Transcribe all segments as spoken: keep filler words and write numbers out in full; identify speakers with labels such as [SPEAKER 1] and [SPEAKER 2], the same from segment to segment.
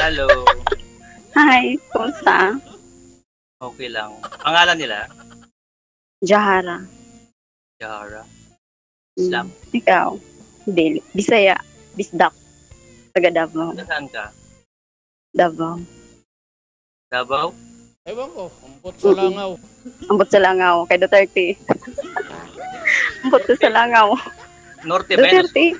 [SPEAKER 1] Hello.
[SPEAKER 2] Hi, kumusta?
[SPEAKER 1] Okay lang. Pangalan nila?
[SPEAKER 2] Jahara.
[SPEAKER 1] Jahara.
[SPEAKER 2] Mm.
[SPEAKER 1] Islam?
[SPEAKER 2] Ikaw? Hindi. Bisaya. Bisdak. Taga Davao.
[SPEAKER 1] Saan ka?
[SPEAKER 2] Davao.
[SPEAKER 1] Davao?
[SPEAKER 3] Ewan ko, umpot sa langaw.
[SPEAKER 2] Ambot sa Langaw. Kay Duterte. Ambot sa Langaw.
[SPEAKER 1] Norte ba yan?
[SPEAKER 2] Duterte.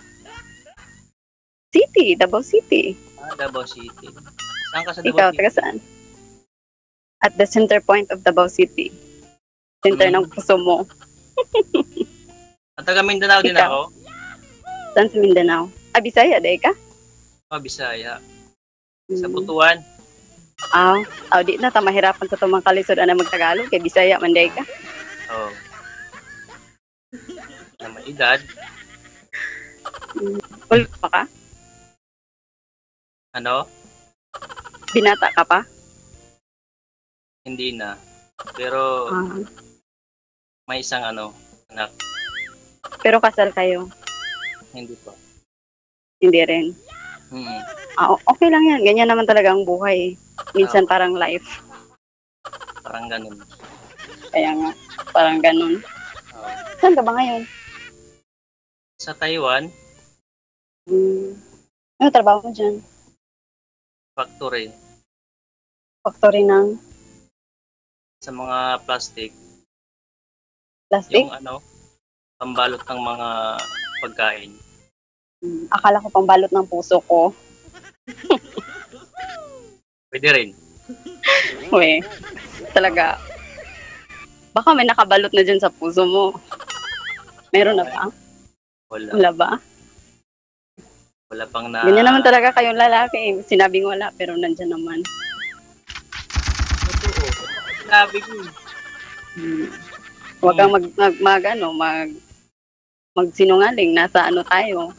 [SPEAKER 2] City. Davao City.
[SPEAKER 1] Ah, Davao City. Saan ka sa Davao
[SPEAKER 2] Ikaw,
[SPEAKER 1] City?
[SPEAKER 2] taga saan? At the center point of Davao City. Center
[SPEAKER 1] Hmm.
[SPEAKER 2] ng puso mo.
[SPEAKER 1] Ang taga Mindanao din
[SPEAKER 2] Ikaw?
[SPEAKER 1] ako.
[SPEAKER 2] Saan sa Mindanao? Ah, Bisaya, dahi ka?
[SPEAKER 1] Oh, Bisaya. Sa
[SPEAKER 2] Mm.
[SPEAKER 1] Butuan.
[SPEAKER 2] Ah, oh, di na ta mahirapan sa tumang kalisod ana magtagalog kay Bisaya man day ka.
[SPEAKER 1] Oh. Na may edad.
[SPEAKER 2] Mm. Ul pa ka?
[SPEAKER 1] Ano?
[SPEAKER 2] Binata ka pa?
[SPEAKER 1] Hindi na. Pero
[SPEAKER 2] Ah,
[SPEAKER 1] may isang ano, anak.
[SPEAKER 2] pero kasal kayo?
[SPEAKER 1] Hindi pa.
[SPEAKER 2] Hindi rin.
[SPEAKER 1] Hmm.
[SPEAKER 2] Ah, o- okay lang yan. Ganyan naman talaga ang buhay. Minsan parang life.
[SPEAKER 1] Parang ganun.
[SPEAKER 2] Kaya nga, parang ganun.
[SPEAKER 1] Oh.
[SPEAKER 2] Saan ka ba ngayon?
[SPEAKER 1] Sa Taiwan,
[SPEAKER 2] Hmm. Ano trabaho mo dyan?
[SPEAKER 1] factory.
[SPEAKER 2] Factory ng
[SPEAKER 1] Sa mga plastic.
[SPEAKER 2] plastic?
[SPEAKER 1] Yung ano, pambalot ng mga pagkain.
[SPEAKER 2] Hmm. Akala ko pang balot ng puso ko.
[SPEAKER 1] Pwede rin.
[SPEAKER 2] Uy, talaga. Baka may nakabalot na dyan sa puso mo. Meron na ba?
[SPEAKER 1] Wala.
[SPEAKER 2] Wala ba?
[SPEAKER 1] Wala pang na...
[SPEAKER 2] Ganyan naman talaga kayong lalaki. eh. Sinabing wala, pero nandyan naman.
[SPEAKER 1] Totoo. Sinabi ko. eh.
[SPEAKER 2] Hmm. Huwag kang mag, mag, mag, ano, mag, magsinungaling. Nasa ano tayo.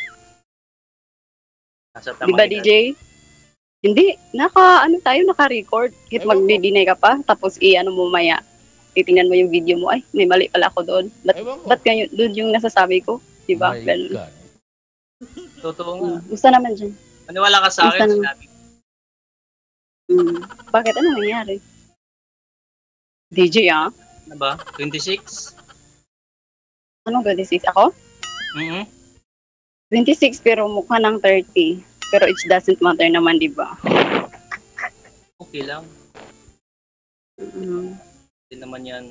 [SPEAKER 1] Nasa
[SPEAKER 2] Di ba,
[SPEAKER 1] tamang
[SPEAKER 2] D J? Hindi. Naka, ano tayo, naka-record. Kahit
[SPEAKER 3] Ewan ko.
[SPEAKER 2] magdi-deny ka pa, tapos i-ano mo maya. Titingnan mo yung video mo. Ay, may mali pala ako doon. Ba't,
[SPEAKER 3] Ewan ko.
[SPEAKER 2] ba't ganyan, doon yung nasasabi ko? Di ba?
[SPEAKER 3] My
[SPEAKER 2] Ganun.
[SPEAKER 3] God.
[SPEAKER 1] Totoo nga.
[SPEAKER 2] Hmm. Gusto naman dyan.
[SPEAKER 1] Maniwala ka sa akin,
[SPEAKER 2] Basta naman.
[SPEAKER 1] sinabi ko.
[SPEAKER 2] Hmm. Bakit? Ano nangyari? D J, ah?
[SPEAKER 1] Ano ba? twenty-six?
[SPEAKER 2] Ano ga this is? Ako?
[SPEAKER 1] Mm-hmm.
[SPEAKER 2] twenty-six pero mukha ng thirty. Pero it doesn't matter naman, di ba?
[SPEAKER 1] Okay lang.
[SPEAKER 2] Mm.
[SPEAKER 1] Hindi naman yan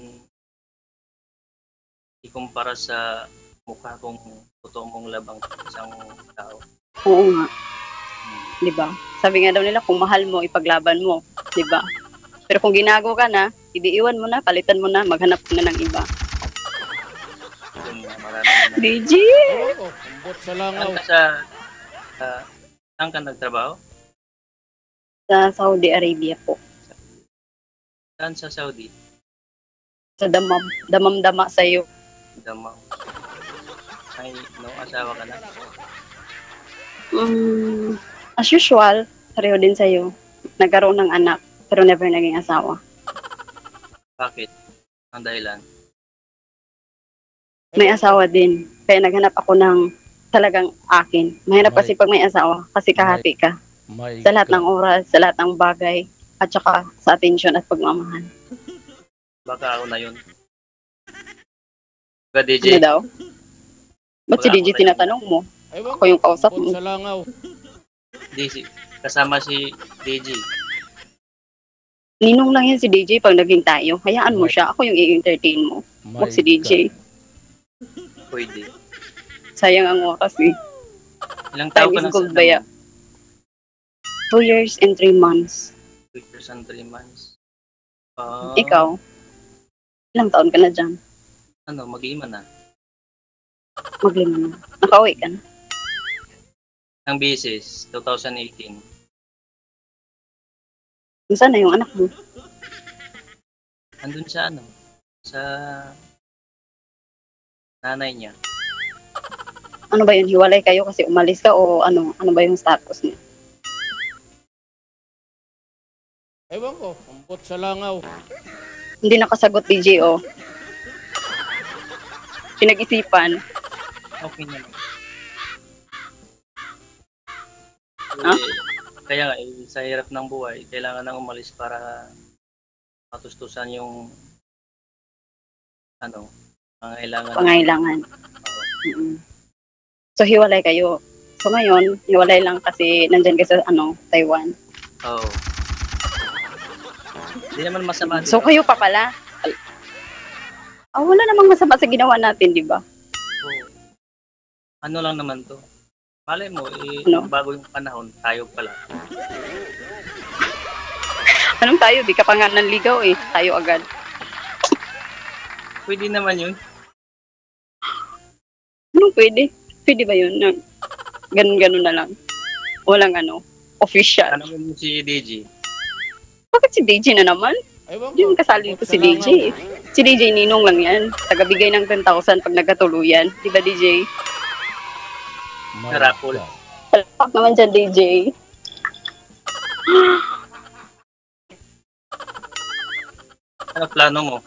[SPEAKER 1] ikumpara sa mukha kung totoo mong labang isang tao.
[SPEAKER 2] Oo nga,
[SPEAKER 1] Hmm.
[SPEAKER 2] di ba? Sabi nga daw nila, kung mahal mo, ipaglaban mo, di ba? Pero kung ginago ka na, idiiwan mo na, palitan mo na, maghanap ka na ng iba.
[SPEAKER 1] Yun nga, marami naman.
[SPEAKER 2] D J!
[SPEAKER 3] Ewan ko, umpot sa langaw.
[SPEAKER 1] Saan ka sa... Uh, saan ka nagtrabaho?
[SPEAKER 2] Sa Saudi Arabia po.
[SPEAKER 1] Saan sa Saudi?
[SPEAKER 2] Sa damam, damam-dama sa'yo.
[SPEAKER 1] Damang. Ay, no, asawa ka na.
[SPEAKER 2] Mm, as usual, pareho din sa'yo. Nagkaroon ng anak, pero never naging asawa.
[SPEAKER 1] Bakit? Ang dahilan?
[SPEAKER 2] May asawa din. Kaya naghanap ako ng talagang akin. Mahirap kasi pag may asawa, kasi kahati ka.
[SPEAKER 3] My
[SPEAKER 2] Sa lahat
[SPEAKER 3] God.
[SPEAKER 2] ng oras, sa lahat ng bagay, at saka sa atensyon at pagmamahal.
[SPEAKER 1] Baka ako na yun. Baka D J?
[SPEAKER 2] Ano daw? Ba't si
[SPEAKER 1] Wala
[SPEAKER 2] D J
[SPEAKER 1] ako na yun.
[SPEAKER 2] tinatanong mo?
[SPEAKER 3] Ewan
[SPEAKER 2] Ako yung kausap
[SPEAKER 3] umpot
[SPEAKER 2] mo.
[SPEAKER 3] sa langaw.
[SPEAKER 1] D J. Kasama si D J.
[SPEAKER 2] Ninong lang yan si D J pag naging tayo. Hayaan mo siya. Ako yung i-entertain mo.
[SPEAKER 3] My
[SPEAKER 2] Huwag si D J.
[SPEAKER 3] God.
[SPEAKER 1] Pwede.
[SPEAKER 2] Sayang ang oras eh.
[SPEAKER 1] Ilang taon
[SPEAKER 2] Time
[SPEAKER 1] ka
[SPEAKER 2] is
[SPEAKER 1] na
[SPEAKER 2] gold
[SPEAKER 1] sa
[SPEAKER 2] ba ya? Two years and three months.
[SPEAKER 1] two years and three months. Ah,
[SPEAKER 2] Ikaw? Ilang taon ka na dyan?
[SPEAKER 1] Ano, mag-iima na.
[SPEAKER 2] Maglima na. Nakauwi ka na.
[SPEAKER 1] Ang bisis, twenty eighteen.
[SPEAKER 2] Saan na yung anak mo?
[SPEAKER 1] Andun sa ano? Sa nanay niya.
[SPEAKER 2] Ano ba yun? Hiwalay kayo kasi umalis ka o ano? Ano ba yung status niya?
[SPEAKER 3] Ewan ko, umpot sa langaw.
[SPEAKER 2] Hindi nakasagot D J o. Pinag-isipan.
[SPEAKER 1] Okay naman.
[SPEAKER 2] Ah?
[SPEAKER 1] Eh, Kaya nga, eh, sa hirap ng buhay, kailangan nang umalis para matustusan yung ano, pangailangan.
[SPEAKER 2] Pangailangan. Mm-mm. So, hiwalay kayo. So, ngayon, hiwalay lang kasi nandyan kayo sa, ano, Taiwan.
[SPEAKER 1] Oo. Hindi naman masama.
[SPEAKER 2] So, kayo pa pala. Ah, wala namang masama sa ginawa natin, di ba?
[SPEAKER 1] Oo. Ano lang naman to. Malay mo, eh,
[SPEAKER 2] Ano?
[SPEAKER 1] bago yung panahon, tayo pala.
[SPEAKER 2] Anong tayo? Di ka pa nga nanligaw eh. Tayo agad.
[SPEAKER 1] Pwede naman yun.
[SPEAKER 2] Anong pwede? Pwede ba yun? Na, ganun-ganun na lang. Walang ano, official.
[SPEAKER 1] Ano mo si D J?
[SPEAKER 2] Bakit si D J na naman?
[SPEAKER 3] Ewan
[SPEAKER 2] Hindi
[SPEAKER 3] ko.
[SPEAKER 2] mo kasali
[SPEAKER 3] ambot
[SPEAKER 2] ko si
[SPEAKER 3] sa
[SPEAKER 2] D J.
[SPEAKER 3] langaw.
[SPEAKER 2] Si D J Ninong lang yan. Tagabigay ng ten thousand pag nagkatuluyan. Di ba D J?
[SPEAKER 1] Rapol.
[SPEAKER 2] Palpak naman dyan D J.
[SPEAKER 1] Ano plano mo?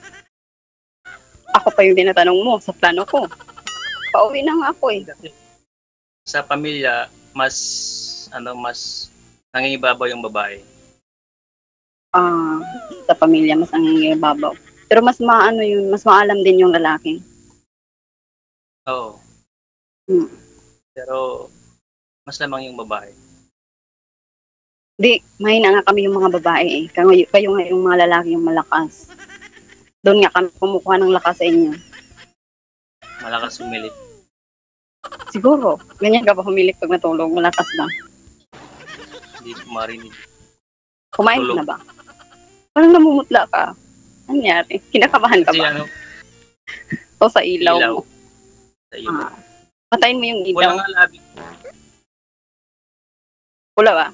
[SPEAKER 2] Ako pa yung tinatanong mo sa plano ko. Pauwi na nga ako eh.
[SPEAKER 1] Kasi sa pamilya, mas, ano, mas nangingibabaw yung babae.
[SPEAKER 2] Ah, sa pamilya mas ang babaw. Pero mas maano yun, mas maalam din yung lalaki.
[SPEAKER 1] Oo.
[SPEAKER 2] Hmm.
[SPEAKER 1] Pero, mas lamang yung babae.
[SPEAKER 2] Di, mahina nga kami yung mga babae eh. Kayo, kayo nga yung mga lalaki yung malakas. Doon nga kami kumukuha ng lakas sa inyo.
[SPEAKER 1] Malakas sumilit.
[SPEAKER 2] Siguro, ganyan ka ba humilik pag natulog? Malakas ba?
[SPEAKER 1] Hindi ko marinig.
[SPEAKER 2] Kumain ka
[SPEAKER 1] Tulog.
[SPEAKER 2] na ba? Parang namumutla ka. Ano nangyari? Kinakabahan ka
[SPEAKER 1] Kasi
[SPEAKER 2] ba?
[SPEAKER 1] ano,
[SPEAKER 2] O sa ilaw,
[SPEAKER 1] ilaw.
[SPEAKER 2] mo?
[SPEAKER 1] Sa ilaw.
[SPEAKER 2] Ah, patayin mo yung
[SPEAKER 1] Wala
[SPEAKER 2] ilaw.
[SPEAKER 1] nga labi.
[SPEAKER 2] Pula ba?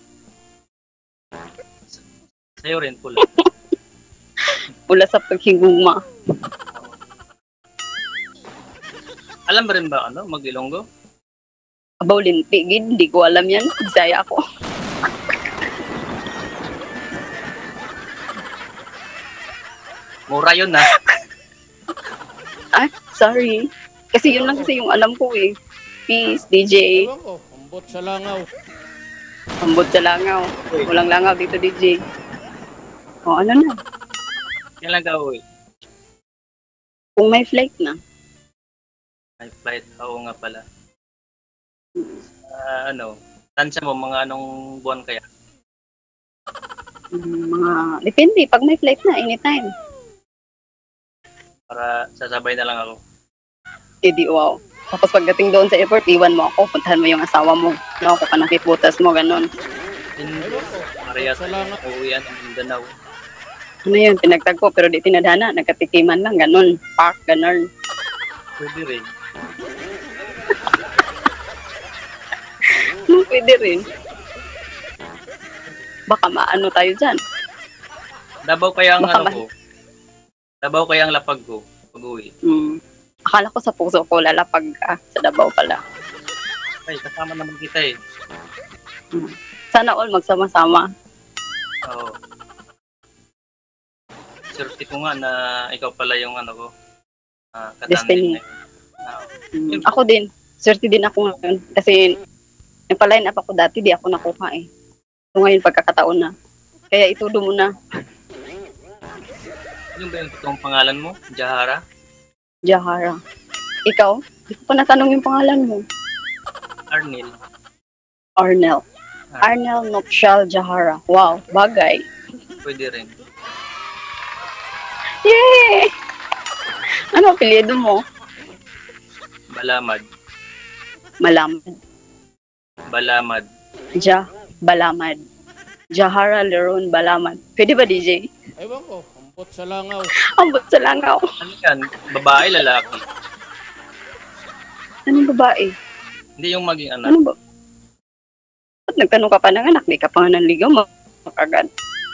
[SPEAKER 1] Sa'yo rin, pula.
[SPEAKER 2] Pula sa paghigugma.
[SPEAKER 1] Alam ba rin ba, ano, mag-Ilonggo?
[SPEAKER 2] Abaw linti, gid. Hindi ko alam yan. Bisaya ako.
[SPEAKER 1] Mura yun, ha?
[SPEAKER 2] Ah, sorry. Kasi yun lang kasi yung alam ko eh. Peace, D J.
[SPEAKER 3] Ewan ko. Ambot sa langaw.
[SPEAKER 2] Ambot sa langaw. Walang langaw dito, D J. O, ano na?
[SPEAKER 1] Kailan ka uwi?
[SPEAKER 2] Kung may flight na.
[SPEAKER 1] May flight. Oo nga pala. Ah, ano, tansya mo, mga anong buwan kaya?
[SPEAKER 2] mm, Mga, depende. Pag may flight na, anytime.
[SPEAKER 1] Para sasabay na lang ako.
[SPEAKER 2] Eh di, wow. Tapos pagdating doon sa airport, iwan mo ako. Puntahan mo yung asawa mo. No, ako pa nakiputas mo, ganun.
[SPEAKER 1] Hindi.
[SPEAKER 3] Ewan ko.
[SPEAKER 1] Maria,
[SPEAKER 3] Ambot sa langaw.
[SPEAKER 1] uuwian ang Mindanao.
[SPEAKER 2] Ano yun, pinagtag ko, pero di tinadhana. Nagkatikiman lang, ganun. Park, ganun.
[SPEAKER 1] Pwede rin.
[SPEAKER 2] Hmm, pwede rin. Baka maano tayo dyan.
[SPEAKER 1] Davao kaya ang
[SPEAKER 2] Baka
[SPEAKER 1] ano
[SPEAKER 2] ma-
[SPEAKER 1] ko. Davao kaya ang lapag ko pag uwi.
[SPEAKER 2] Hmm. Akala ko sa puso ko, lalapag ka. Sa Davao pala.
[SPEAKER 1] Ay, kasama naman kita eh.
[SPEAKER 2] Sana all magsama-sama.
[SPEAKER 1] Oo. Swerte ko nga na ikaw pala yung ano ko. Ah,
[SPEAKER 2] Destiny.
[SPEAKER 1] katandem na yun. Ah,
[SPEAKER 2] Hmm. Ako din. Swerte din ako ngayon. Kasi nagpa-line up ako dati, di ako nakuha eh. So ngayon pagkakataon na. Kaya itudo mo na.
[SPEAKER 1] yung ba yung totoong pangalan mo? Jahara?
[SPEAKER 2] Jahara. Ikaw? Di ko pa natanong yung pangalan mo.
[SPEAKER 1] Arnil?
[SPEAKER 2] Arnel. Arnel Nopshal Jahara. Wow, bagay.
[SPEAKER 1] Pwede rin.
[SPEAKER 2] Yay! Ano apelyido mo?
[SPEAKER 1] Balamad.
[SPEAKER 2] Malamad.
[SPEAKER 1] Balamad.
[SPEAKER 2] Ja. Balamad. Jahara Leron Balamad. Pwede ba, D J?
[SPEAKER 3] Ewan ko. Ambot sa langaw.
[SPEAKER 2] Ambot sa langaw.
[SPEAKER 1] Ano yan? Babae, lalaki?
[SPEAKER 2] Anong babae?
[SPEAKER 1] Hindi yung maging anak.
[SPEAKER 2] Ano ba? Ba't nagtanong ka pa ng anak? Di ka pa nga nanligaw mo. Agad.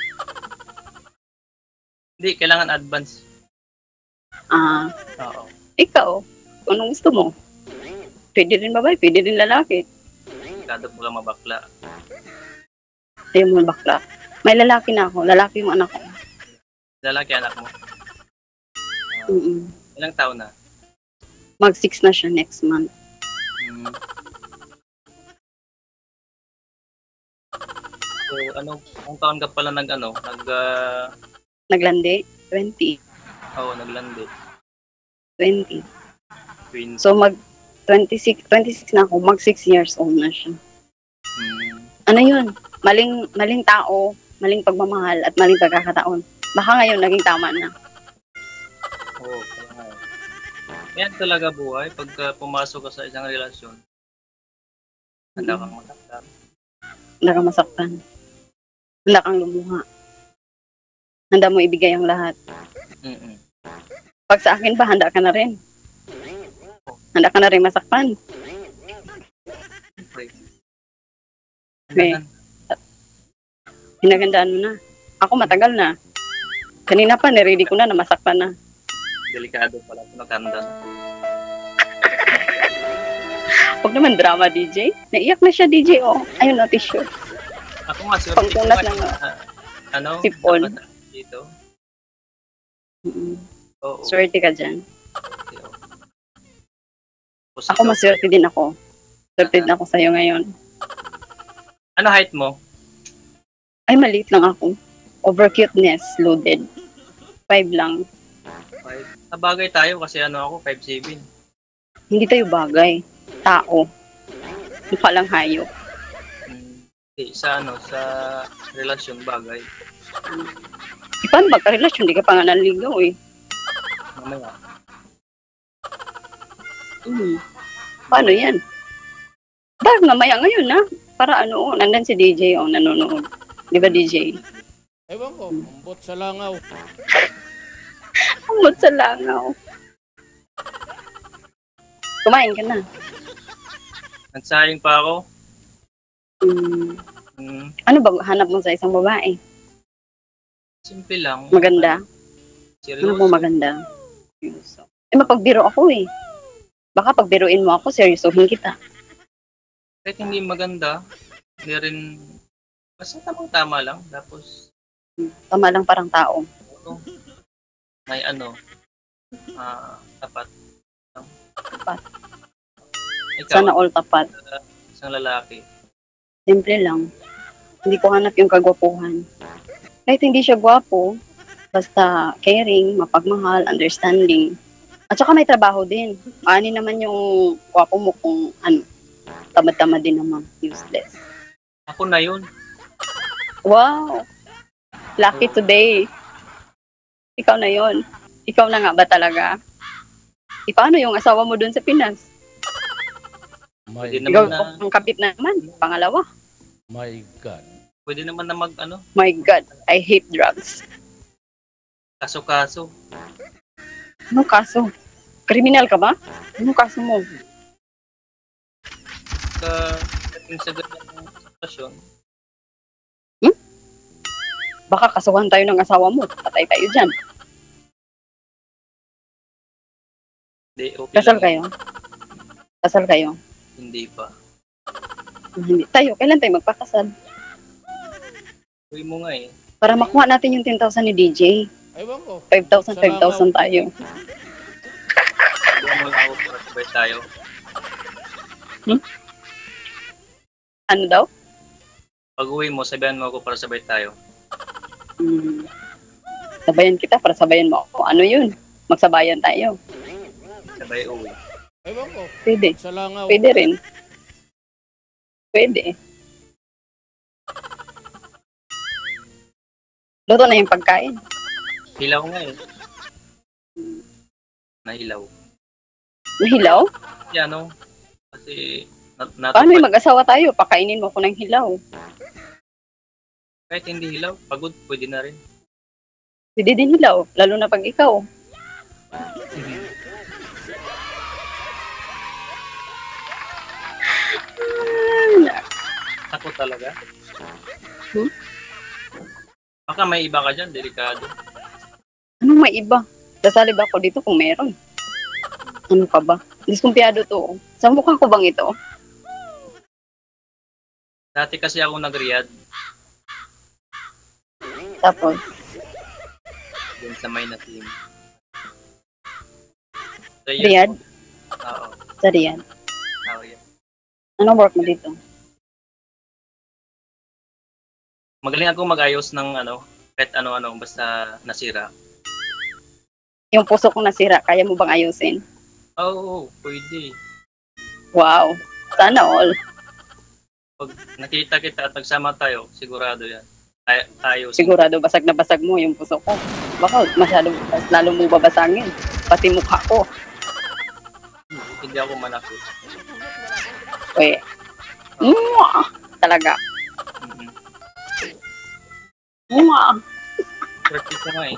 [SPEAKER 1] Hindi, kailangan advance.
[SPEAKER 2] Ah,
[SPEAKER 1] Oo.
[SPEAKER 2] ikaw. Anong gusto mo? Pwede rin babae, pwede rin lalaki.
[SPEAKER 1] Kada po ka mabakla.
[SPEAKER 2] Ayaw mo bakla. May lalaki na ako. Lalaki yung anak ko.
[SPEAKER 1] Lalaki anak mo.
[SPEAKER 2] Mm-mm.
[SPEAKER 1] Ilang taon na?
[SPEAKER 2] Mag six na siya next month.
[SPEAKER 1] Hmm. So, ano, kung taon ka pala nag, ano, nag, ah,
[SPEAKER 2] Naglandi? twenty.
[SPEAKER 1] oo, naglandi.
[SPEAKER 2] twenty.
[SPEAKER 1] Twin.
[SPEAKER 2] So mag twenty-six, twenty-six na ako, mag six years old na siya.
[SPEAKER 1] Hmm.
[SPEAKER 2] Ano yun? Maling, maling tao, maling pagmamahal, at maling pagkakataon. Baka ngayon naging tama na.
[SPEAKER 1] Oo, kaya nga. Yan talaga buhay. Pagka pumasok ka sa isang relasyon, handa kang masaktan.
[SPEAKER 2] Handa kang masaktan. Handa kang lumuha. Handa mo ibigay ang lahat.
[SPEAKER 1] Mm-mm.
[SPEAKER 2] Pag sa akin ba, handa ka na rin. Handa ka na rin masaktan.
[SPEAKER 1] Okay.
[SPEAKER 2] Okay. Hinagandaan mo na. Ako matagal na. Kanina pa, niready ko na na masaktan na.
[SPEAKER 1] Delikado pala ito, nagkanda.
[SPEAKER 2] Huwag naman drama, D J. Naiyak na siya, D J. Oh. Ayun na, tissue.
[SPEAKER 1] Ako nga, swerte ko
[SPEAKER 2] Pangkunas
[SPEAKER 1] nga,
[SPEAKER 2] ng
[SPEAKER 1] ah, ano,
[SPEAKER 2] sipon.
[SPEAKER 1] dapat dito.
[SPEAKER 2] Mm.
[SPEAKER 1] Oo.
[SPEAKER 2] Swerte ka dyan.
[SPEAKER 1] Tapos
[SPEAKER 2] Ako,
[SPEAKER 1] ikaw,
[SPEAKER 2] maswerte din ako. Swerte din ako sa'yo ngayon.
[SPEAKER 1] ano height mo?
[SPEAKER 2] Ay, maliit lang ako. Over cuteness, loaded. Five lang.
[SPEAKER 1] Five. Sabagay tayo kasi ano ako, five seven.
[SPEAKER 2] Hindi tayo bagay. Tao. Mukha lang hayop.
[SPEAKER 1] Hmm. Eh, sa ano, sa relasyon bagay.
[SPEAKER 2] Eh, paano magka-relasyon? Hindi ka pa nga nanligaw eh.
[SPEAKER 1] Mamaya.
[SPEAKER 2] Hmm. Paano yan? Bakit mamaya ngayon na? Para ano, oh, nandun si D J oh, nanonood. Di ba D J?
[SPEAKER 3] Ewan ko, umbot sa langaw.
[SPEAKER 2] Amot sa langaw. Kumain ka na.
[SPEAKER 1] Nagsayang pa ako.
[SPEAKER 2] Hmm.
[SPEAKER 1] Hmm.
[SPEAKER 2] Ano ba hanap mo sa isang babae?
[SPEAKER 1] Simple lang.
[SPEAKER 2] Maganda?
[SPEAKER 1] Seryoso.
[SPEAKER 2] Ano mo maganda? Seryoso. Eh, mapagbiro ako eh. Baka pagbiruin mo ako, seryosohin kita.
[SPEAKER 1] Kahit hindi maganda, hindi rin, basta tamang-tama lang. Tapos,
[SPEAKER 2] Tama lang parang tao.
[SPEAKER 1] ano, may ano, ah, tapat.
[SPEAKER 2] Tapat.
[SPEAKER 1] Ikaw,
[SPEAKER 2] Sana all tapat.
[SPEAKER 1] isang lalaki.
[SPEAKER 2] Simple lang. Hindi ko hanap yung kagwapuhan. Kahit hindi siya gwapo, basta caring, mapagmahal, understanding. At saka may trabaho din. Ani naman yung gwapo mo kung ano, tamad-tamad din naman, useless.
[SPEAKER 1] Ako na yun.
[SPEAKER 2] Wow! Lucky today. Ikaw na yon. Ikaw na nga ba talaga? E, paano yung asawa mo dun sa Pinas?
[SPEAKER 3] My,
[SPEAKER 1] Pwede
[SPEAKER 2] Ikaw
[SPEAKER 1] naman na,
[SPEAKER 2] ang kapit na naman. Pangalawa.
[SPEAKER 3] my God.
[SPEAKER 1] pwede naman na mag, ano,
[SPEAKER 2] My God, I hate drugs.
[SPEAKER 1] kaso-kaso.
[SPEAKER 2] Anong kaso? Kriminal ka ba? Anong kaso mo?
[SPEAKER 1] Ka, dating sa ganyan sitwasyon,
[SPEAKER 2] Baka kasuhan tayo ng asawa mo. Patay tayo dyan.
[SPEAKER 1] hindi, okay
[SPEAKER 2] Kasal
[SPEAKER 1] lang.
[SPEAKER 2] kayo? Kasal kayo?
[SPEAKER 1] Hindi pa.
[SPEAKER 2] Hindi. Tayo, kailan tayo magpakasal?
[SPEAKER 1] Uy mo nga eh.
[SPEAKER 2] Para makuha natin yung ten thousand ni D J.
[SPEAKER 3] Ewan ko.
[SPEAKER 2] five thousand, five thousand tayo.
[SPEAKER 1] Hindi mo lang ako para sabay tayo.
[SPEAKER 2] Ano daw?
[SPEAKER 1] Pag uwi mo, sabihan mo ako para sabay tayo.
[SPEAKER 2] Hmm. Sabayan kita para sabayan mo ako. Ano yun? Magsabayan tayo.
[SPEAKER 1] Sabay uwi.
[SPEAKER 3] Ewan ko,
[SPEAKER 2] Pwede.
[SPEAKER 3] sa langaw.
[SPEAKER 2] Pwede rin. Pwede. Luto na yung pagkain.
[SPEAKER 1] Hilaw nga eh. Nahilaw.
[SPEAKER 2] Nahilaw?
[SPEAKER 1] Kasi ano, kasi nat
[SPEAKER 2] Paano yung
[SPEAKER 1] natupad.
[SPEAKER 2] mag-asawa tayo? Pakainin mo ako ng hilaw.
[SPEAKER 1] Kahit hindi hilaw, pagod, pwede na rin.
[SPEAKER 2] Pwede din hilaw. Lalo na pag ikaw.
[SPEAKER 1] Ako talaga.
[SPEAKER 2] Hmm?
[SPEAKER 1] Baka may iba ka dyan, delikado.
[SPEAKER 2] Anong may iba? Sasali ba ako dito kung meron? Ano pa ba? Diskumpiyado to. Sa mukha ko bang ito?
[SPEAKER 1] Dati kasi ako nag-Riyadh,
[SPEAKER 2] Tapos,
[SPEAKER 1] dun sa may natin.
[SPEAKER 2] Riyadh?
[SPEAKER 1] Oo,
[SPEAKER 2] Sa Riyadh.
[SPEAKER 1] oo yan.
[SPEAKER 2] Anong work mo dito?
[SPEAKER 1] Magaling ako mag-ayos ng ano, kahit ano-ano, basta nasira.
[SPEAKER 2] Yung puso kong nasira, kaya mo bang ayusin?
[SPEAKER 1] Oo, oh, pwede.
[SPEAKER 2] Wow. Sana all.
[SPEAKER 1] Pag nakita kita at nagsama tayo, sigurado yan. Ay, ayos.
[SPEAKER 2] Sigurado basag na basag mo yung puso ko. Baka masyado, lalo mo babasangin. Pati mukha ko.
[SPEAKER 1] Hindi ako manakot.
[SPEAKER 2] Eh. Mwah! Talaga.
[SPEAKER 1] Mm-hmm.
[SPEAKER 2] Mwah!
[SPEAKER 1] thirty ko nga eh.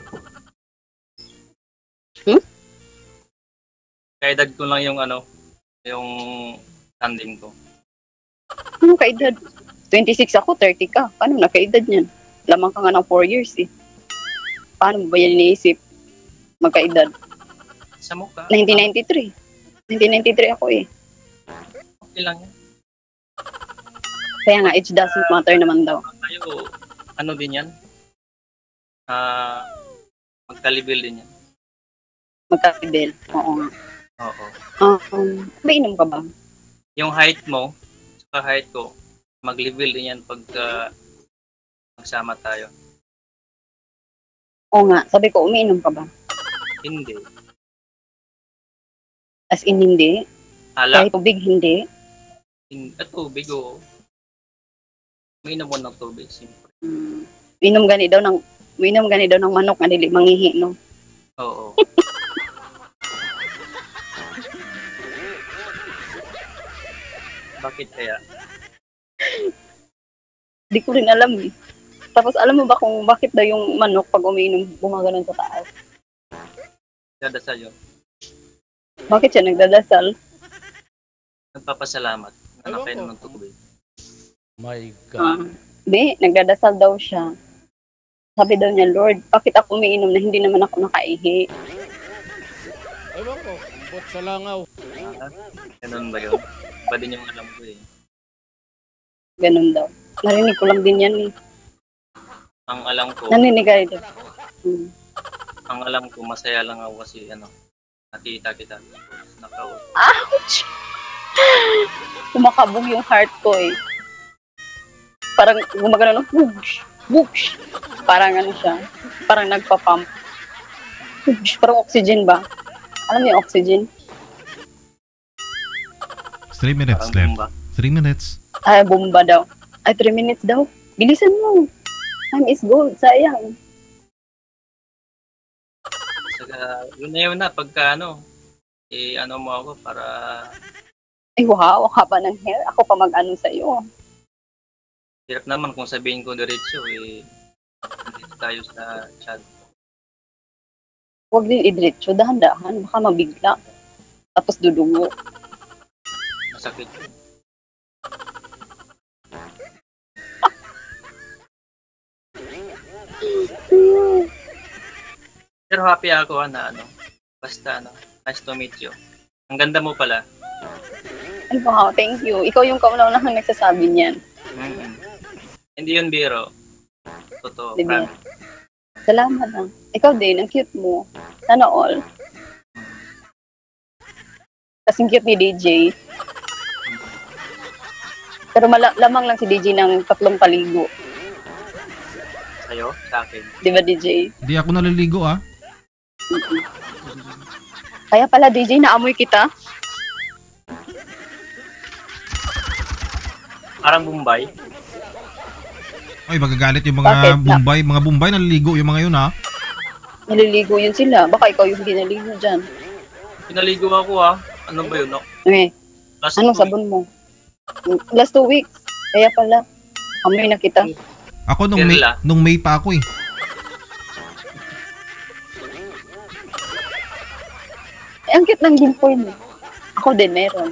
[SPEAKER 2] Hmm?
[SPEAKER 1] Kaedad ko lang yung ano, yung tandem ko.
[SPEAKER 2] Ano kaedad? twenty-six ako, thirty ka. Paano nakaedad niyan? Lamang ka nga ng four years eh. Paano mo ba yan iniisip? Magkaedad?
[SPEAKER 1] Sa mukha.
[SPEAKER 2] nineteen ninety-three. nineteen ninety-three ako eh.
[SPEAKER 1] Okay lang yan.
[SPEAKER 2] Kaya nga, age doesn't matter naman daw.
[SPEAKER 1] Tayo, ano din yan? Ah, magkalibel din yan.
[SPEAKER 2] Magkasibel. Oo nga.
[SPEAKER 1] Oo.
[SPEAKER 2] Um, may inom ka ba?
[SPEAKER 1] Yung height mo, sa height ko, mag-level din yan pag uh, magsama tayo.
[SPEAKER 2] Oo nga. Sabi ko, umiinom ka ba?
[SPEAKER 1] Hindi.
[SPEAKER 2] As in, hindi.
[SPEAKER 1] Hala,
[SPEAKER 2] Kahit tubig, hindi.
[SPEAKER 1] in, at tubig o. May mo ng tubig, simple.
[SPEAKER 2] Hmm. Umiinom gani daw ng, umiinom gani daw ng manok na dili mangihi, no?
[SPEAKER 1] Oo. Bakit kaya?
[SPEAKER 2] Di ko rin alam eh. Tapos alam mo ba kung bakit daw yung manok pag umiinom gumaganon sa taas?
[SPEAKER 1] Kada sa'yo.
[SPEAKER 2] Bakit siya nagdadasal?
[SPEAKER 1] Nagpapasalamat na
[SPEAKER 3] Ewan
[SPEAKER 1] nakainom
[SPEAKER 3] ko.
[SPEAKER 1] ng tubig.
[SPEAKER 3] My
[SPEAKER 2] Ah,
[SPEAKER 3] God.
[SPEAKER 2] di, nagdadasal daw siya. Sabi daw niya, Lord, bakit ako umiinom na hindi naman ako nakaihi?
[SPEAKER 3] Ewan ko. Ambot sa langaw.
[SPEAKER 1] Ah, ganun ba yun? Ba din yung alam ko eh.
[SPEAKER 2] Ganun daw. Narinig ko lang din yan eh.
[SPEAKER 1] Ang alam ko,
[SPEAKER 2] Naninigay daw. Hmm.
[SPEAKER 1] ang alam ko, masaya lang ako kasi ano, nakita kita. Nakaw.
[SPEAKER 2] Ouch! Kumakabog yung heart ko eh. Parang gumagano ng whoosh, whoosh. Parang ano siya, parang nagpa-pump. Whoosh, parang oxygen ba? Alam mo yung oxygen?
[SPEAKER 4] Three minutes
[SPEAKER 1] Parang
[SPEAKER 4] left.
[SPEAKER 1] bomba.
[SPEAKER 4] Three minutes.
[SPEAKER 2] Ay, bomba daw. Ay, three minutes daw. Bilisan mo. Time is gold. Sayang.
[SPEAKER 1] Saka, yun na yun na, pagka ano, eh, ano mo ako para,
[SPEAKER 2] Ay, wow. Haba ng hair. Ako pa mag-ano sa'yo.
[SPEAKER 1] hirap naman kung sabihin ko diretso, eh, dito tayo sa chat.
[SPEAKER 2] Huwag din idritso. Dahan-dahan. Baka mabigla. Tapos dudugo.
[SPEAKER 1] Masakit yun. Pero happy ako na ano, basta ano, nice to meet you. Ang ganda mo pala.
[SPEAKER 2] Ay, wow. Thank you. Ikaw yung kauna-unahang nagsasabi niyan.
[SPEAKER 1] Mm-mm. Hindi yun biro. Totoo.
[SPEAKER 2] Diba?
[SPEAKER 1] Promise.
[SPEAKER 2] Salamat lang. Ikaw din. Ang cute mo. Sana all. Kasing cute ni D J. Pero mala- lamang lang si D J ng tatlong paligo.
[SPEAKER 1] Sa'yo, sa akin.
[SPEAKER 2] Di ba, D J?
[SPEAKER 4] Di ako naliligo ah.
[SPEAKER 2] Mm-mm. Kaya pala, D J, naamoy kita.
[SPEAKER 1] Parang Bombay.
[SPEAKER 4] Ay, magagalit yung mga
[SPEAKER 2] Bakit? Na-
[SPEAKER 4] Bombay. Mga Bombay naliligo yung mga yun ah.
[SPEAKER 2] Naliligo yun sila. Baka ikaw yung hindi naligo dyan.
[SPEAKER 1] Pinaligo ako ah. Ano ba yun? No?
[SPEAKER 2] Eh,
[SPEAKER 1] Last
[SPEAKER 2] anong
[SPEAKER 1] week.
[SPEAKER 2] sabon mo? Last two weeks. Kaya pala, amoy na kita.
[SPEAKER 4] Ako nung May,
[SPEAKER 1] Kerala.
[SPEAKER 4] nung May pa ako eh.
[SPEAKER 2] Eh, ang cute ng dimple mo. Ako din, meron.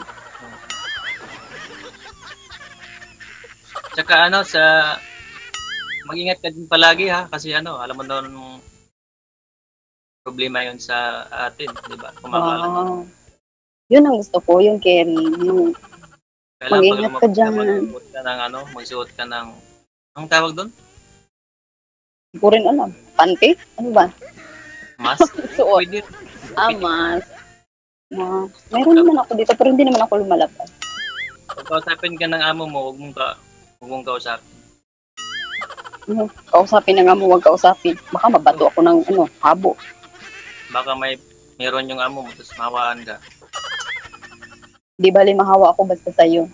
[SPEAKER 1] Tsaka ano, sa... Mag-ingat ka din palagi ha. Kasi ano, alam mo doon problema yun sa atin. Di ba? Kumakalat.
[SPEAKER 2] Wow. Yun ang gusto ko, yung caring. Yung
[SPEAKER 1] Kailangan
[SPEAKER 2] mag-ingat
[SPEAKER 1] pag
[SPEAKER 2] ka
[SPEAKER 1] lumabas
[SPEAKER 2] dyan.
[SPEAKER 1] magsuot ka ng ano, magsuot ka ng... Anong tawag doon?
[SPEAKER 2] hindi ko rin alam. Panty? Ano ba?
[SPEAKER 1] Mask?
[SPEAKER 2] Suot.
[SPEAKER 1] Pwede.
[SPEAKER 2] Amas. Ma, meron naman ako dito, pero hindi naman ako lumalabas.
[SPEAKER 1] Pag kausapin ka ng amo mo, huwag mong, ka, huwag mong kausapin.
[SPEAKER 2] Ano, kausapin na nga mo, huwag kausapin. Baka mabato ako ng ano, habo.
[SPEAKER 1] Baka may meron yung amo mo, tapos mawaan ka.
[SPEAKER 2] Di bali mahawa ako basta sa'yo.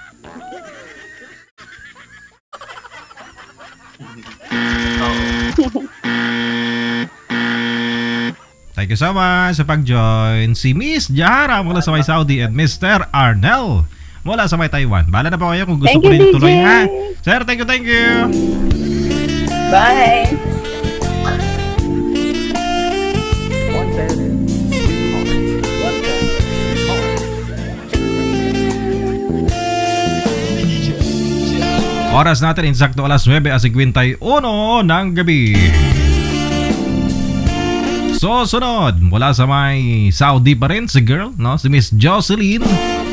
[SPEAKER 4] Thank you so much sa pag-join. Si Miss Jahara mula sa may Saudi at Mister Arnel mula sa may Taiwan. Bala na po kayo kung gusto
[SPEAKER 2] Thank
[SPEAKER 4] ko
[SPEAKER 2] you,
[SPEAKER 4] rin
[SPEAKER 2] D J.
[SPEAKER 4] tuloy ha. Sir, thank you, thank you.
[SPEAKER 2] Bye!
[SPEAKER 4] Oras natin insakto alas nuwebe at fifty-one ng gabi. So, sunod, mula sa may Saudi pa rin si girl, no? Si Miss Jocelyn